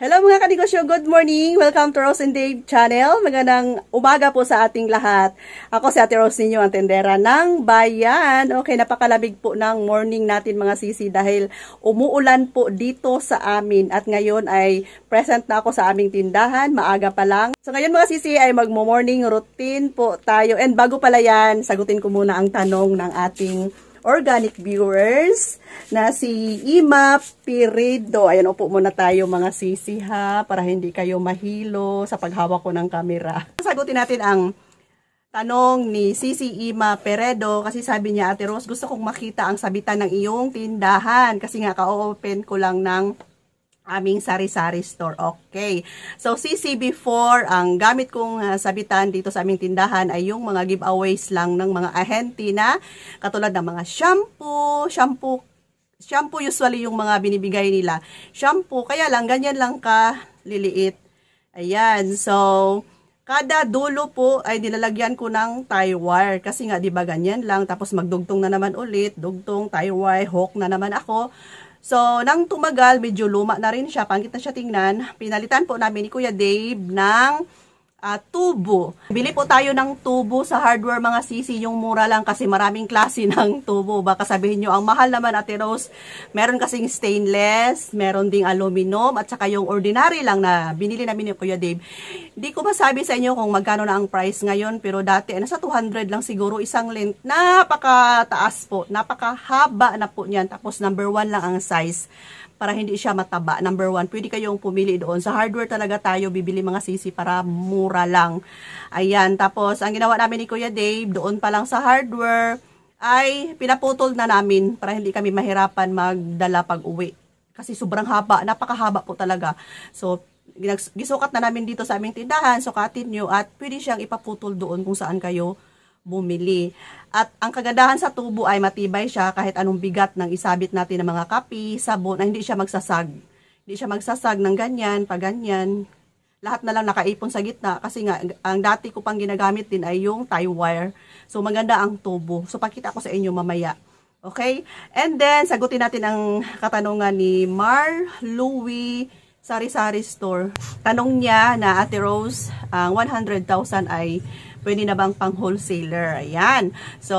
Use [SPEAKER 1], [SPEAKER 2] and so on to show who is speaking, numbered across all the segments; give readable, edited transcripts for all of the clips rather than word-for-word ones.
[SPEAKER 1] Hello mga kanegosyo, good morning! Welcome to Rose and Dave channel. Magandang umaga po sa ating lahat. Ako si Ate Rose ninyo, ang tendera ng bayan. Okay, napakalamig po ng morning natin mga sisi dahil umuulan po dito sa amin. At ngayon ay present na ako sa aming tindahan, maaga pa lang. So ngayon mga sisi ay magmo-morning routine po tayo. And bago pala yan, sagutin ko muna ang tanong ng ating organic viewers na si Ima Pirido. Ayan, upo muna tayo mga sisi ha, para hindi kayo mahilo sa paghawak ko ng camera. Sagutin natin ang tanong ni Sisi Ima Peredo kasi sabi niya, Ate Rose, gusto kong makita ang sabitan ng iyong tindahan kasi nga ka-open ko lang ng aming sari-sari store. Okay. So, Sisi, before, ang gamit kong sabitan dito sa aming tindahan ay yung mga giveaways lang ng mga ahente na katulad ng mga shampoo usually yung mga binibigay nila. Shampoo, kaya lang, ganyan lang ka liliit. Ayan. So, kada dulo po ay nilalagyan ko ng tie wire. Kasi nga, di ba ganyan lang. Tapos magdugtong na naman ulit. Dugtong, tie wire, hook na naman ako. So, nang tumagal, medyo luma na rin siya. Pangit na siya tingnan. Pinalitan po namin ni Kuya Dave ng tubo. Bili po tayo ng tubo sa hardware mga sisi. Yung mura lang kasi maraming klase ng tubo. Baka sabihin nyo, ang mahal naman Ate Rose. Meron kasing stainless, meron ding aluminum, at saka yung ordinary lang na binili namin ni Kuya Dave. Hindi ko masabi sa inyo kung magkano na ang price ngayon. Pero dati, nasa 200 lang siguro isang length. Napakataas po. Napakahaba na po niyan. Tapos number 1 lang ang size. Para hindi siya mataba. Number 1, pwede kayong pumili doon. Sa hardware talaga tayo bibili mga sisi para mura lang. Ayan, tapos ang ginawa namin ni Kuya Dave, doon pa lang sa hardware, ay pinaputol na namin para hindi kami mahirapan magdala pag uwi. Kasi sobrang haba, napakahaba po talaga. So, gisukat na namin dito sa aming tindahan, sukatin nyo, at pwede siyang ipaputol doon kung saan kayo bumili. At ang kagandahan sa tubo ay matibay siya kahit anong bigat ng isabit natin ng mga kapi, sabon, ay hindi siya magsasag. Hindi siya magsasag ng ganyan, pag ganyan. Lahat na lang nakaipon sa gitna kasi nga, ang dati ko pang ginagamit din ay yung tie wire. So, maganda ang tubo. So, pakita ko sa inyo mamaya. Okay? And then, sagutin natin ang katanungan ni Mar Louie Sari-Sari Store. Tanong niya na, Ate Rose, ang 100,000 ay pwede na bang pang wholesaler? Ayan. So,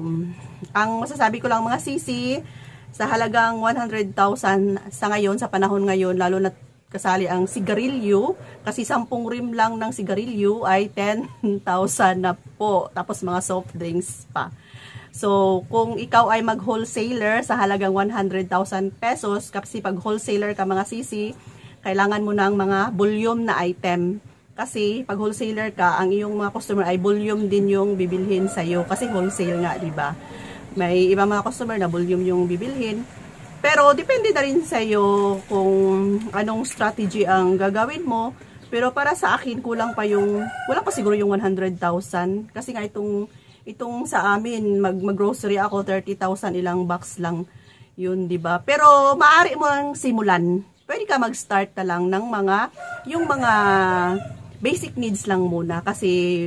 [SPEAKER 1] ang masasabi ko lang mga sisi, sa halagang 100,000 sa ngayon, sa panahon ngayon, lalo na kasali ang sigarilyo, kasi 10 rim lang ng sigarilyo ay 10,000 na po. Tapos mga soft drinks pa. So, kung ikaw ay mag-wholesaler sa halagang 100,000 pesos, kasi pag wholesaler ka mga sisi, kailangan mo ng mga volume na item. Kasi pag wholesaler ka, ang iyong mga customer ay volume din yung bibilhin sa'yo. Kasi wholesale nga, diba? May ibang mga customer na volume yung bibilhin. Pero depende na rin sa'yo kung anong strategy ang gagawin mo. Pero para sa akin, kulang pa siguro yung 100,000. Kasi nga itong sa amin, mag-grocery ako, 30,000 ilang box lang yun, diba? Pero maaari mo ang simulan. Pwede ka mag-start na lang ng yung mga basic needs lang muna kasi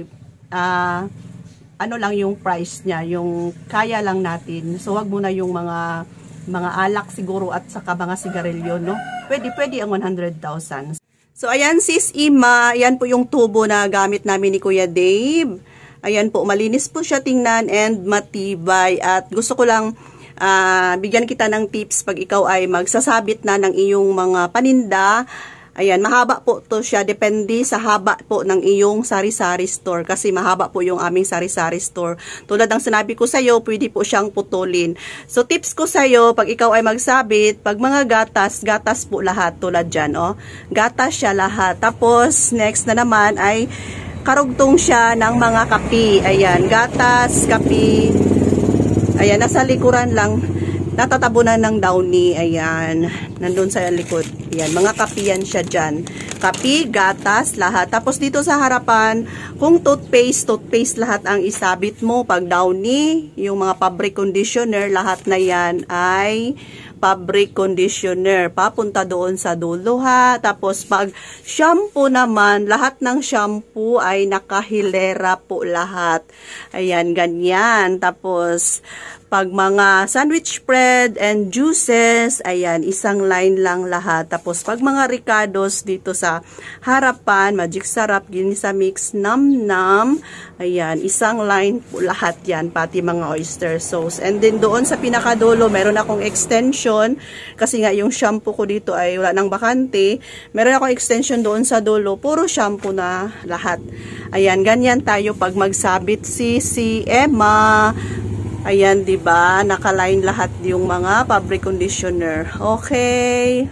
[SPEAKER 1] ano lang yung price niya, yung kaya lang natin. So wag muna yung mga alak siguro at saka mga sigarilyo, no? Pwede ang 100,000. So ayan sis Ima, ayan po yung tubo na gamit namin ni Kuya Dave. Ayan po, malinis po siya tingnan and matibay. At gusto ko lang bigyan kita ng tips pag ikaw ay magsasabit na ng iyong mga paninda. Ayan, mahaba po to siya. Depende sa haba po ng iyong sari-sari store. Kasi mahaba po yung aming sari-sari store. Tulad ng sinabi ko sa'yo, pwede po siyang putulin. So, tips ko sa'yo, pag ikaw ay magsabit, pag mga gatas po lahat. Tulad dyan, oh. Gatas siya lahat. Tapos, next na naman ay karugtong siya ng mga kapi. Ayan, gatas, kapi. Ayan, nasa likuran lang. Natatabunan ng downy. Ayan. Nandun sa likod. Ayan. Mga kapi yan siya dyan. Kapi, gatas, lahat. Tapos dito sa harapan, kung toothpaste lahat ang isabit mo. Pag downy, yung mga fabric conditioner, lahat na yan ay fabric conditioner. Papunta doon sa dulo ha. Tapos pag shampoo naman, lahat ng shampoo ay nakahilera po lahat. Ayan, ganyan. Tapos pag mga sandwich bread and juices, ayan, isang line lang lahat. Tapos pag mga ricados dito sa harapan, Magic Sarap, Ginisa Mix, Nam Nam, ayan, isang line po lahat yan, pati mga oyster sauce. And then doon sa pinakadulo, meron akong extension, kasi nga yung shampoo ko dito ay wala nang bakante. Meron akong extension doon sa dulo, puro shampoo na lahat. Ayan, ganyan tayo pag magsabit si Emma. Ayan, 'di ba? Naka-line lahat yung mga fabric conditioner. Okay.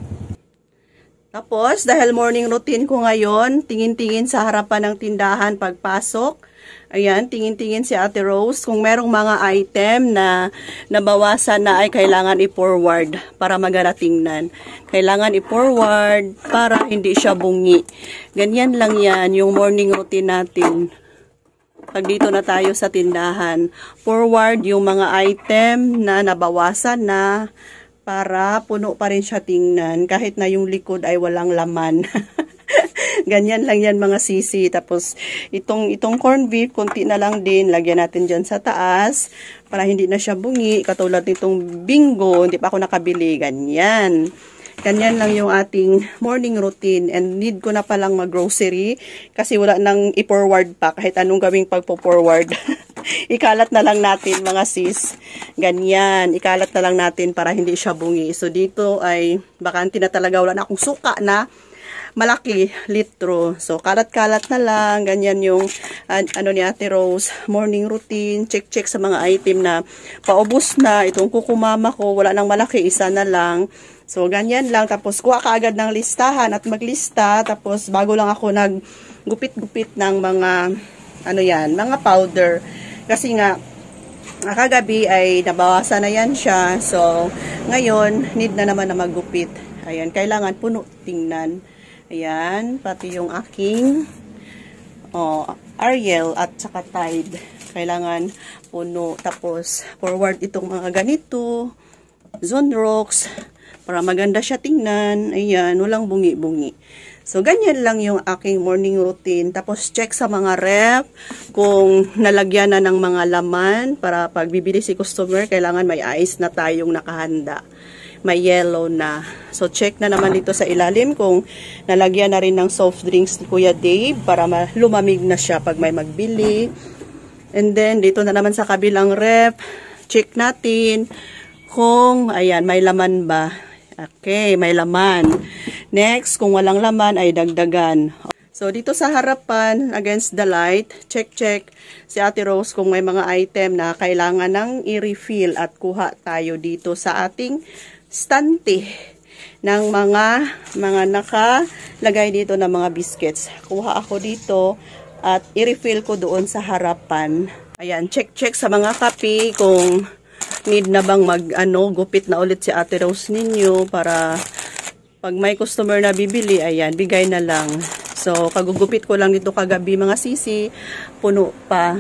[SPEAKER 1] Tapos, dahil morning routine ko ngayon, tingin-tingin sa harapan ng tindahan pagpasok. Ayan, tingin-tingin si Ate Rose kung merong mga item na nabawasan na ay kailangan i-forward para maganda tingnan. Kailangan i-forward para hindi siya bungi. Ganyan lang yan yung morning routine natin. Pag dito na tayo sa tindahan, forward yung mga item na nabawasan na para puno pa rin siya tingnan kahit na yung likod ay walang laman. Ganyan lang yan mga sisi. Tapos itong corned beef, konti na lang din, lagyan natin dyan sa taas para hindi na siya bungi. Katulad nitong bingo, hindi pa ako nakabili. Ganyan. Ganyan lang yung ating morning routine, and need ko na palang mag-grocery kasi wala nang i-forward pa kahit anong gawing pagpo-forward. Ikalat na lang natin mga sis. Ganyan, ikalat na lang natin para hindi siya bungi. So dito ay bakante na talaga, wala na akong suka na malaki, litro. So kalat-kalat na lang. Ganyan yung ano ni Ate Rose, morning routine, check sa mga item na paubos na. Itong kukumama ko, wala nang malaki, isa na lang. So, ganyan lang. Tapos, kuha ka agad ng listahan at maglista. Tapos, bago lang ako naggupit-gupit ng mga, ano yan, mga powder. Kasi nga, kagabi ay nabawasan na yan siya. So, ngayon, need na naman na maggupit. Ayan, kailangan puno tingnan. Ayan, pati yung aking Ariel at saka Tide. Kailangan puno. Tapos, forward itong mga ganito. Zone Rocks. Para maganda siya tingnan. Ayan, walang bungi-bungi. So, ganyan lang yung aking morning routine. Tapos, check sa mga ref kung nalagyan na ng mga laman para pag bibili si customer, kailangan may ice na tayong nakahanda. May yellow na. So, check na naman dito sa ilalim kung nalagyan na rin ng soft drinks ni Kuya Dave para lumamig na siya pag may magbili. And then, dito na naman sa kabilang ref, check natin kung, ayan, may laman ba. Okay, may laman. Next, kung walang laman ay dagdagan. So, dito sa harapan, against the light, check si Ate Rose kung may mga item na kailangan ng i-refill at kuha tayo dito sa ating stante ng mga nakalagay dito ng mga biscuits. Kuha ako dito at i-refill ko doon sa harapan. Ayan, check sa mga kape kung need na bang gupit na ulit si Ate Rose ninyo para pag may customer na bibili, ayan, bigay na lang. So, kagugupit ko lang dito kagabi mga sisi, puno pa.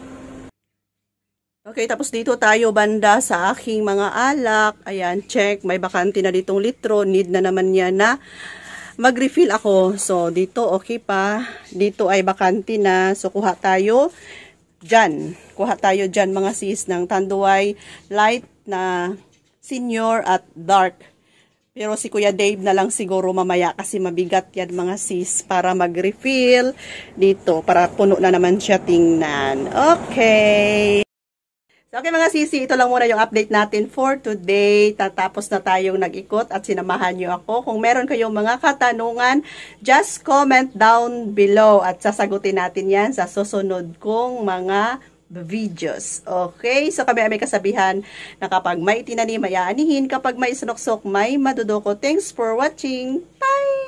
[SPEAKER 1] Okay, tapos dito tayo banda sa aking mga alak. Ayan, check, may bakante na ditong litro, need na naman yan na mag-refill ako. So, dito okay pa, dito ay bakante na, so kuha tayo dyan. Kuha tayo dyan mga sis ng Tanduay light na senior at dark. Pero si Kuya Dave na lang siguro mamaya kasi mabigat yan mga sis para mag-refill dito. Para puno na naman siya tingnan. Okay. So, okay mga sisi, ito lang muna yung update natin for today. Tatapos na tayong nag-ikot at sinamahan nyo ako. Kung meron kayong mga katanungan, just comment down below at sasagutin natin yan sa susunod kong mga videos. Okay? So kami may kasabihan na kapag may tinanim, may aanihin. Kapag may sunoksok, may madudoko. Thanks for watching. Bye!